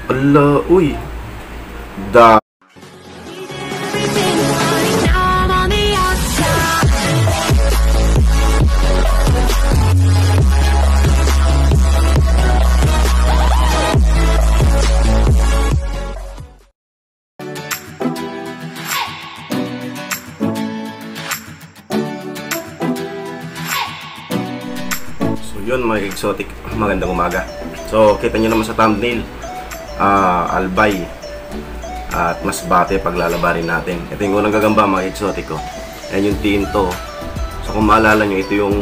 Ala, uy. Da. So yun mga exotic, magandang umaga. So kita nyo naman sa thumbnail, albay at masbate paglalabarin natin. Ito yung unang gagamba mga exotic ko. Ayan yung tinto. So kung maalala nyo, ito yung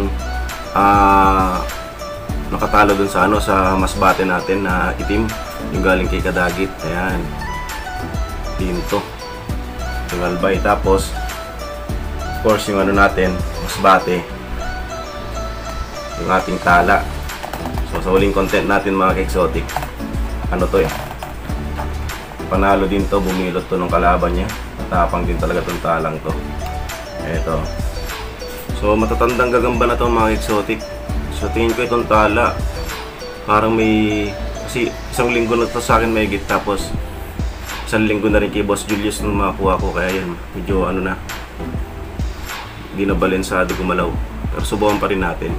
nakatalo dun sa sa masbate natin na itim, yung galing kay Kadagit. Ayan, tinto, yung albay. Tapos of course yung natin, masbate, yung ating tala. So sa huling content natin mga exotic, ano to panalo din to, bumilot to ng kalaban niya. Matapang din talaga tong talang to. Eto. So matatandang gagamba na to mga exotic. So tingin ko itong tala, parang may, kasi isang linggo na to sa akin may git, tapos isang linggo na rin kay Boss Julius nung makakuha ko. Kaya yan, medyo na, hindi na balensado gumalaw. Pero subukan pa rin natin.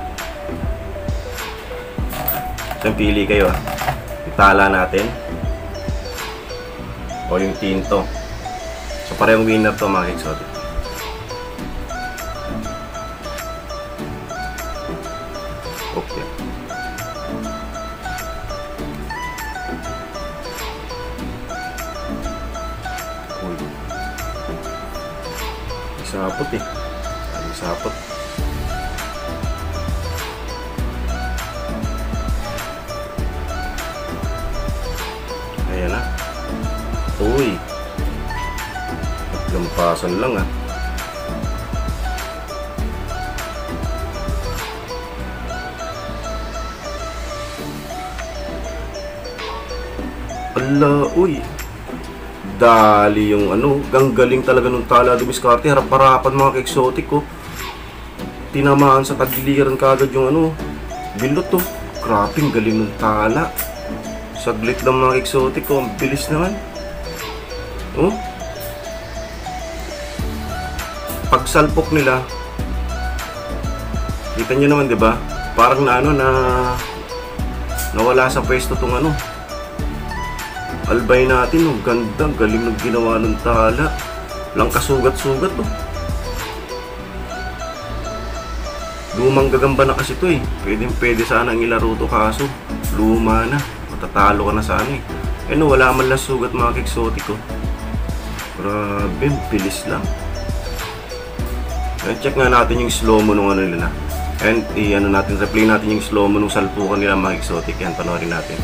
So pili kayo yung tala natin o yung tinto. So parehong winner to mga exotic. Okay. Uy. Isapot isapot. Ayan na. Uy, lampasan lang Ala, uy. Dali yung ganggaling talaga nung tala dumiskarte. Harap-harapan mga ka-exotic ko. Tinamaan sa tagiliran kagad yung bilot to. Grabing galing nung tala. Saglit lang mga exotic ko, ang bilis naman. Oh. Pagsalpok nila, kita nyo naman 'di ba? Parang nawala sa pwesto tong albay natin. Oh, ganda, galing ng ginawa ng tala. Lang kasugat-sugat to. Lumang gagamba na kasi to Pwede sana ang ilaro to, kaso luma na. Matatalo ka na sana wala man lang sugat mga exotic ko. Grabe, bilis lang. Check nga natin yung slow-mo nung nila. And natin, replay natin yung slow-mo nung salpukan nila mga exotic. Yan, panoorin natin.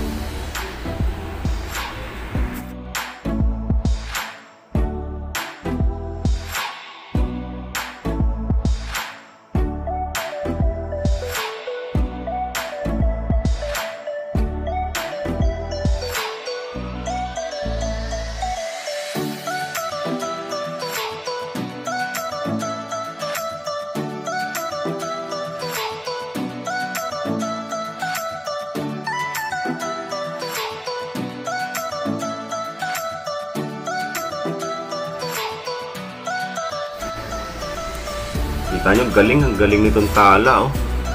Kita nyo, ang galing nitong tala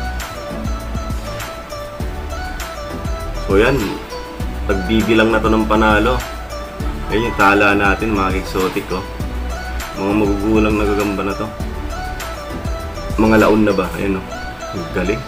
So yan, nagbibilang na to ng panalo. Ayan yung tala natin mga exotic Mga magugulang na gagamba na to. Mga laon na ba? Ayan ang galing.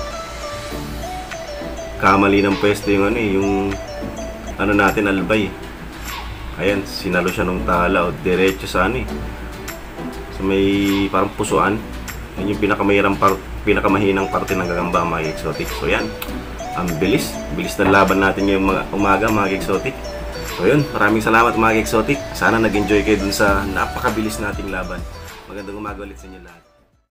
Kamali ng pwesto yung yung natin albay. Ayan, sinalo siya ng tala diretso sa So may parang pusuan. Yan yung pinakamahinang parte ng gagamba mga exotic. So yan, ang bilis ng laban natin ngayong umaga mga exotic. So yun, maraming salamat mga exotic. Sana nag-enjoy kayo dun sa napakabilis nating laban. Magandang umaga ulit sa inyo lahat.